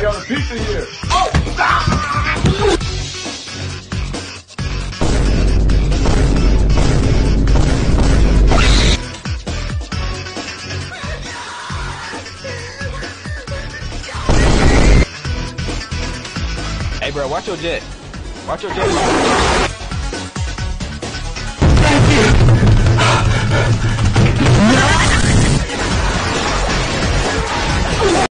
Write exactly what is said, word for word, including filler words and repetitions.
got a pizza here. Oh! Hey, bro, watch your jet. Watch your jet.